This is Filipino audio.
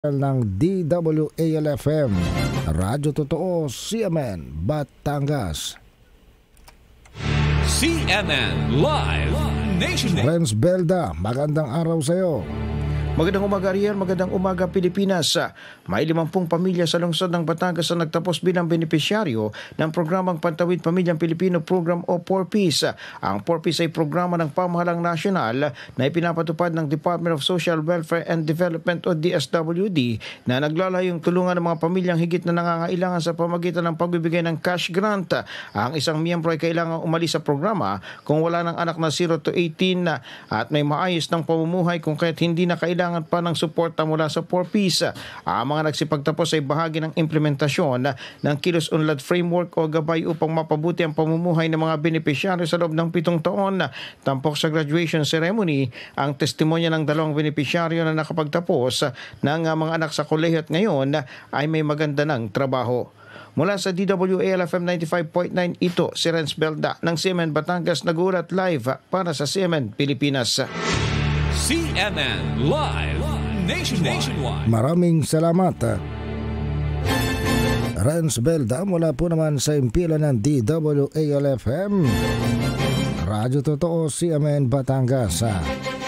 ng DWALFM, Radyo Totoo, CMN, Batangas. CMN Live Nation. Renz Belda, magandang araw sa iyo. Magandang umaga riyan, magandang umaga Pilipinas. May 50 pamilya sa lungsod ng Batangas na nagtapos bilang benepisyaryo ng programang Pantawid Pamilyang Pilipino Program o 4Ps. Ang 4Ps ay programa ng pamahalang nasyonal na ipinapatupad ng Department of Social Welfare and Development o DSWD na naglalayong tulungan ng mga pamilyang higit na nangangailangan sa pamagitan ng pagbibigay ng cash grant. Ang isang miyembro ay kailangang umalis sa programa kung wala ng anak na 0 to 18 at may maayos ng pamumuhay kung kaya't hindi na kailangan pa ng suporta mula sa 4Ps. Ang mga nagsipagtapos ay bahagi ng implementasyon ng Kilos Unlad Framework o gabay upang mapabuti ang pamumuhay ng mga benepisyaryo sa loob ng 7 taon. Tampok sa graduation ceremony ang testimonya ng 2 benepisyaryo na nakapagtapos ng mga anak sa kolehiyo at ngayon ay may maganda ng trabaho. Mula sa DWALFM 95.9, ito si Renz Belda ng CMN Batangas nag-uulat live para sa CMN Pilipinas. CMN Live Nationwide. Maraming salamat. Renz Belda mula po naman sa impila ng DWALFM, Radyo Totoo, CMN Batangas.